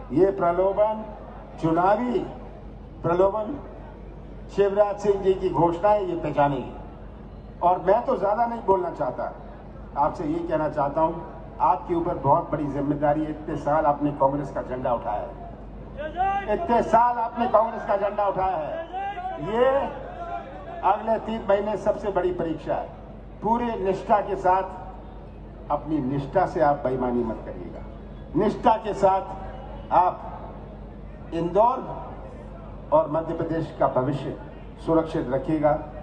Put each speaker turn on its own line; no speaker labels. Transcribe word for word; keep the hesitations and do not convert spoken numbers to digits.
ये प्रलोभन, चुनावी प्रलोभन शिवराज सिंह जी की घोषणाएं ये पहचानेगी। और मैं तो ज्यादा नहीं बोलना चाहता, आपसे ये कहना चाहता हूं, आपके ऊपर बहुत बड़ी जिम्मेदारी है। इतने साल आपने कांग्रेस का झंडा उठाया है, इतने साल आपने कांग्रेस का झंडा उठाया है। ये अगले तीन महीने सबसे बड़ी परीक्षा है। पूरे निष्ठा के साथ, अपनी निष्ठा से आप बेईमानी मत करिएगा। निष्ठा के साथ आप इंदौर और मध्य प्रदेश का भविष्य सुरक्षित रखिएगा।